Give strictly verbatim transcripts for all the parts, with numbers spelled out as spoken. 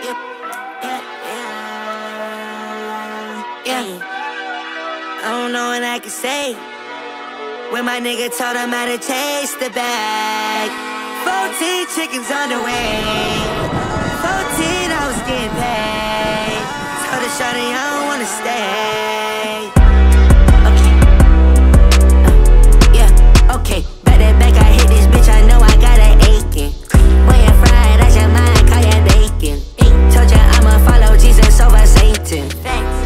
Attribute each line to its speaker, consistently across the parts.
Speaker 1: Yep. Yeah. Yeah. Yeah. I don't know what I can say when my nigga told him how to taste the bag. Fourteen chickens on the way. Fourteen hours getting paid. Told the shawty I don't wanna stay. Okay. Uh, yeah. Okay. Back that back, I hit this bitch. I know I got an aching. When you fried, I your mind, call you bacon. Told ya I'ma follow Jesus over Satan. Facts.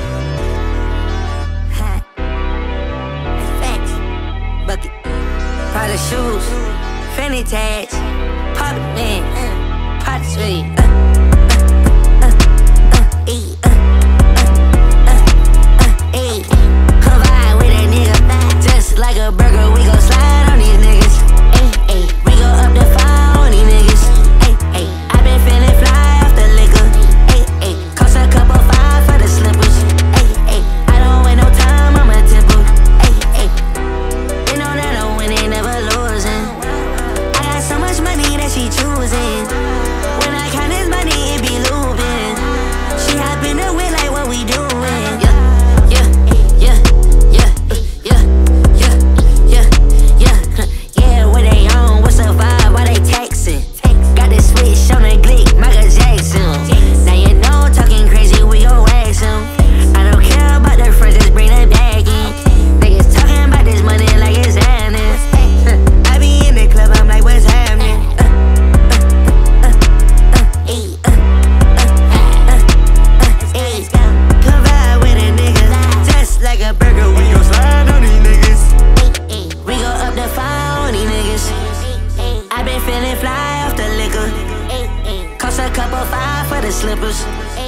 Speaker 1: Huh. Facts. Bucket. Prada shoes. Fendi tags. Poppin, pot sweet. Uh, uh, uh, uh, eat. Uh, uh, uh, uh, eat. Come vibe with a nigga. Just like a burger, we gon' slide on these niggas. Ay, ay. We go up the fire on these niggas. Ay, ay. I been feeling fly off the liquor. Ay, ay. Cost a couple five for the slippers. Ay, ay. I don't wait no time, I'm a tipper. Ay, ay. You know that I'm winning, never losing. I got so much money that she choosing. When I count this money, it be looping. She hop in the wind like what we doing. Yeah, yeah, yeah, yeah, yeah, yeah, yeah, yeah, yeah. What they on? What's the vibe? Why they texting? Got the switch on the glick, Michael Jackson. Now you know talking crazy, we gon' wax him. I don't care about the friends, just bring the bag in. Niggas talking about this money like it's happening. I be in the club, I'm like, what's happening? Uh, uh, uh, uh, ee, uh, uh, uh, uh, ee. Come vibe with a nigga, just like a burger, we gon' slide on these niggas. We go up the fire on these niggas. I been feeling fly off the liquor. Cost a couple five for the slippers.